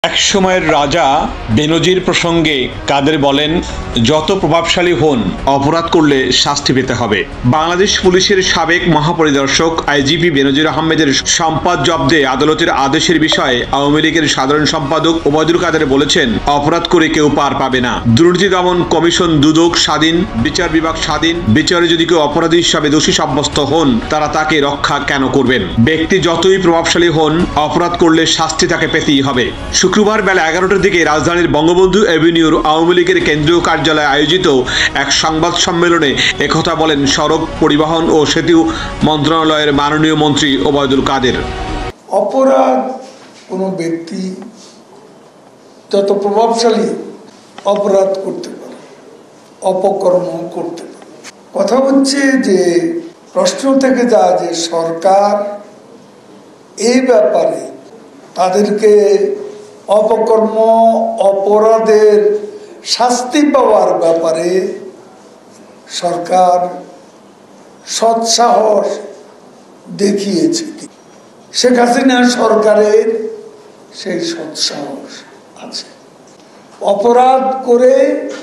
এক সময়ের রাজা বেনজির প্রসঙ্গে কাদের বলেন, যত প্রভাবশালী হন অপরাধ করলে শাস্তি পেতে হবে। বাংলাদেশ পুলিশের সাবেক মহাপরিদর্শক আইজিপি বেনজির আহমেদের সম্পদ জব্দে আদালতের আদেশের বিষয়ে আওয়ামী লীগের সাধারণ সম্পাদক ওবায়দুল কাদের বলেছেন, অপরাধ করে কেউ পার পাবে না। দুর্নীতি দমন কমিশন দুদক স্বাধীন, বিচার বিভাগ স্বাধীন। বিচারে যদি কেউ অপরাধী হিসাবে দোষী সাব্যস্ত হন, তারা তাকে রক্ষা কেন করবেন? ব্যক্তি যতই প্রভাবশালী হন, অপরাধ করলে শাস্তি তাকে পেতেই হবে। শুক্রবার বেলা 11টার দিকে রাজধানীর বঙ্গবন্ধু এভিনিউর আওয়ামী লীগের কেন্দ্রীয় কার্যালয়ে আয়োজিত এক সংবাদ সম্মেলনে একথা বলেন সড়ক পরিবহন ও সেতু মন্ত্রণালয়ের মাননীয় মন্ত্রী ওবায়দুল কাদের। অপরাধ কোনো ব্যক্তি যত প্রভাবশালী অপরাধ করতে পারে, অপকর্ম করতে পারে। কথা হচ্ছে যে প্রশ্ন থেকে যায় যে সরকার এই ব্যাপারে তাদেরকে অপকর্ম অপরাধের শাস্তি পাওয়ার ব্যাপারে সরকার সৎসাহস দেখিয়েছে। শেখ হাসিনা সরকারের সেই সৎসাহস আছে। অপরাধ করে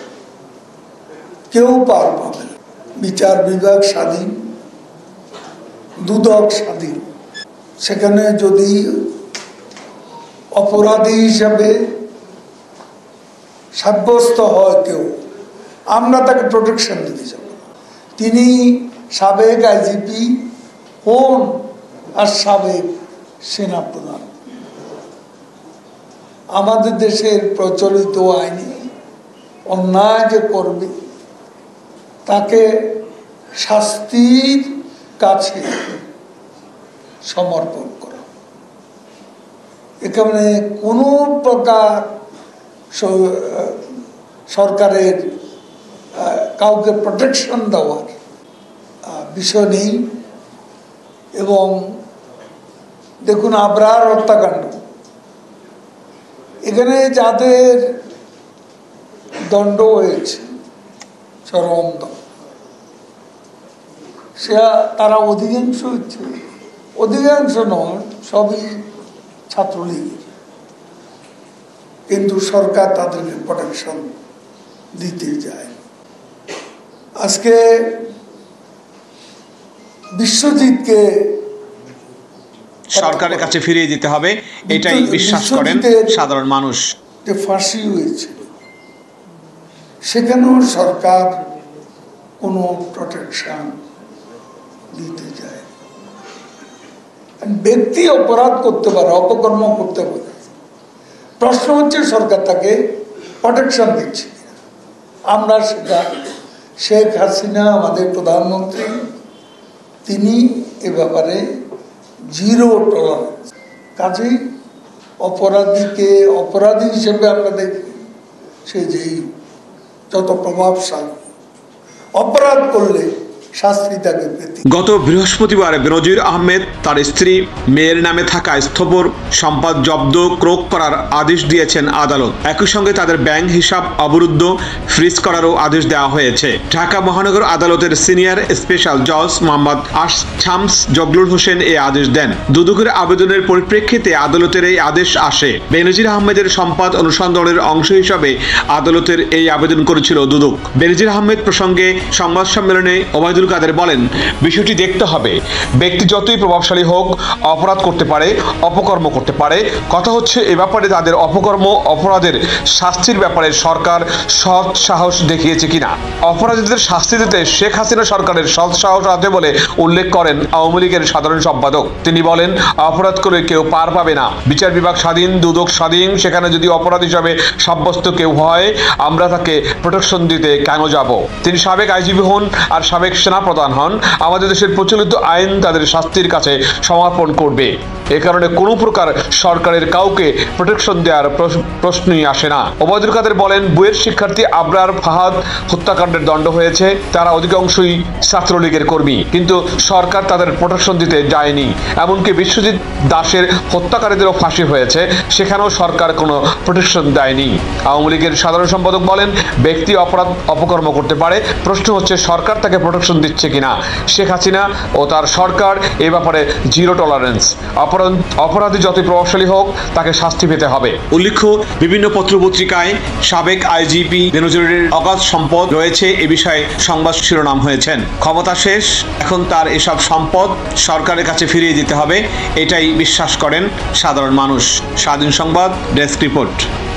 কেউ পার পাবে না। বিচার বিভাগ স্বাধীন, দুদক স্বাধীন। সেখানে যদি অপরাধী হিসাবে সাব্যস্ত হয় কেউ, আমরা তাকে প্রোটেকশন দিতে যাব। তিনি সাবেক আইজিপি হন আর সাবেক সেনাপ্রধান। আমাদের দেশের প্রচলিত আইনে অন্যায় যে করবে তাকে শাস্তির কাছে সমর্পণ করা। এখানে কোনো প্রকার সরকারের কাউকে প্রোটেকশন দেওয়ার বিষয় নেই। এবং দেখুন, আবরার হত্যাকাণ্ড, এখানে যাদের দণ্ড হয়েছে চরম দণ্ড, সে তারা অধিকাংশ নয়, সবই ছাত্রলীগের। কিন্তু সরকার তাদেরকে প্রোটেকশন দিতে যায়। আজকে বিশ্বজিৎকে সরকারের কাছে ফিরিয়ে দিতে হবে, এটাই বিশ্বাস করেন সাধারণ মানুষ। যে ফাঁসি হয়েছিল, সেখানেও সরকার কোনো প্রোটেকশন দিতে যায়। ব্যক্তি অপরাধ করতে পারে, অপকর্ম করতে পারে। প্রশ্ন হচ্ছে সরকার তাকে প্রোটেকশন দিচ্ছে। আমরা সেটা, শেখ হাসিনা আমাদের প্রধানমন্ত্রী, তিনি এ ব্যাপারে জিরো টলারেন্স। কাজেই অপরাধীকে অপরাধী হিসেবে আমরা দেখি, সে যেই যত প্রভাবশালী, অপরাধ করলে শাস্তি তাকে পেতে। গত বৃহস্পতিবার বেনজির আহমেদ তার স্ত্রী মেয়ের নামে থাকা স্থাবর সম্পদ জব্দ ক্রোক করার আদেশ দিয়েছেন আদালত। একই সঙ্গে তাদের ব্যাংক হিসাব অবরুদ্ধ ফ্রিজ করারও আদেশ দেওয়া হয়েছে। ঢাকা মহানগর আদালতের সিনিয়র স্পেশাল জজ মোহাম্মদ শামস জগলুল হোসেন এই আদেশ দেন। দুদকের আবেদনের পরিপ্রেক্ষিতে আদালতের এই আদেশ আসে। বেনজির আহমেদের সম্পদ অনুসন্ধানের অংশ হিসাবে আদালতের এই আবেদন করেছিল দুদক। বেনজির আহমেদ প্রসঙ্গে সংবাদ সম্মেলনে ওবায়দুল কাদের বলেন, বিষয়টি দেখতে হবে, ব্যক্তি যতই প্রভাবশালী হোক অপরাধ করতে পারে, অপকর্ম করতে পারে। কথা হচ্ছে এ ব্যাপারে তাদের অপকর্ম অপরাধের শাস্তির ব্যাপারে সরকার সৎ সাহস দেখিয়েছে কিনা। অপরাধীদের শাস্তি দিতে শেখ হাসিনা সরকারের সৎ সাহস আছে বলে উল্লেখ করেন আওয়ামী লীগের সাধারণ সম্পাদক। তিনি বলেন, অপরাধ করে কেউ পার পাবে না। বিচার বিভাগ স্বাধীন, দুদক স্বাধীন। সেখানে যদি অপরাধ হিসাবে সাব্যস্ত কেউ হয়, আমরা তাকে প্রোটেকশন দিতে কেন যাব? তিনি সাবেক আইজিপি হন আর সাবেক সেনাপ্রধান হন। আমাদের দেশের প্রচলিত আইন তাদের শাস্তির কাছে সমর্পণ করবে। এ কারণে কোনো প্রকার সরকারের কাউকে প্রোটেকশন দেওয়ার প্রশ্নই আসে না। ওবায়দুল কাদের বলেন, বুয়েট শিক্ষার্থী আবরার ফাহাদ হত্যাকাণ্ডের দণ্ড হয়েছে। তারা অধিকাংশই ছাত্রলীগের কর্মী, কিন্তু সরকার তাদের প্রোটেকশন দিতে যায়নি। এমনকি বিশ্বজিৎ দাসের হত্যাকারীদেরও ফাঁসি হয়েছে, সেখানেও সরকার কোনো প্রোটেকশন দেয়নি। আওয়ামী লীগের সাধারণ সম্পাদক বলেন, ব্যক্তি অপরাধ অপকর্ম করতে পারে, প্রশ্ন হচ্ছে সরকার তাকে প্রোটেকশন দিচ্ছে কিনা। শেখ হাসিনা ও তার সরকার এ ব্যাপারে জিরো টলারেন্স। অপরাধী যতই প্রভাবশালী হোক তাকে শাস্তি পেতে হবে। উল্লেখ্য, বিভিন্ন পত্রপত্রিকায় সাবেক আইজিপি বেনজিরের অগাধ সম্পদ রয়েছে এ বিষয়ে সংবাদ শিরোনাম হয়েছেন। ক্ষমতা শেষ, এখন তার এসব সম্পদ সরকারের কাছে ফিরিয়ে দিতে হবে, এটাই বিশ্বাস করেন সাধারণ মানুষ। স্বাধীন সংবাদ ডেস্ক রিপোর্ট।